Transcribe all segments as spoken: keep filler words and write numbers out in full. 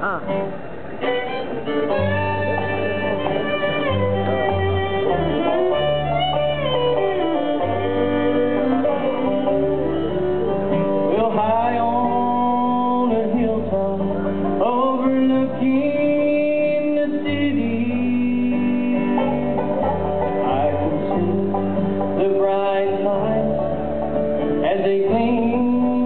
Ah. Well, high on a hilltop, overlooking the city, I can see the bright lights as they gleam,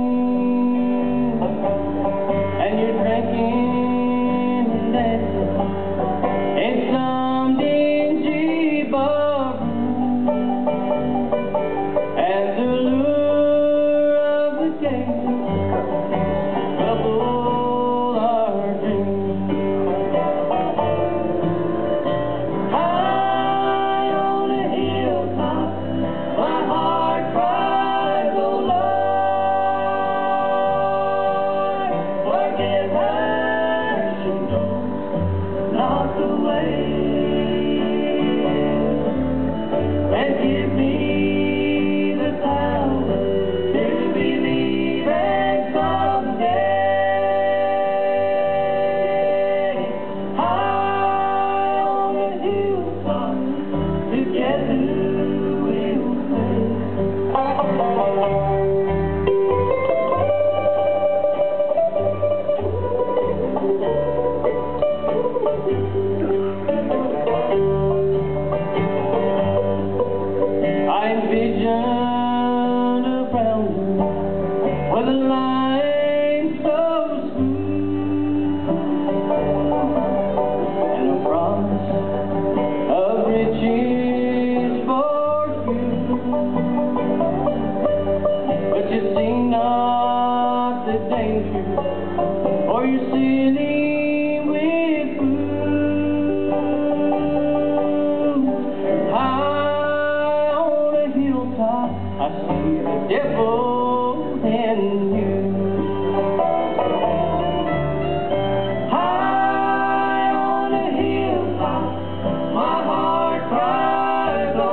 and you're drinking and dancing in some dingy ballroom, and the lure of the game trouble our dreams. High on a hilltop, my heart cries, oh Lord, forgive her, she knows not the way, and give me the power to believe in someday. High on the hilltop, together we'll stay. I envision a brown with a line so smooth, and a promise of riches for you, but you see not the danger, or you're sitting with fools. High on a hilltop, I see the devil in you. High on a hilltop, my heart cries, oh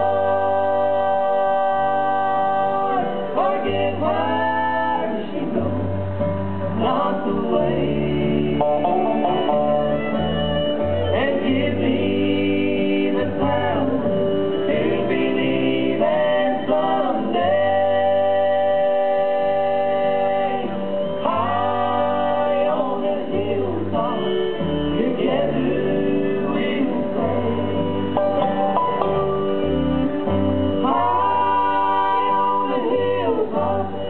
Lord, forgive her, she knows not the way, and give me the power to believe in someday. High on the hilltop, together we'll stay. High on the hilltop,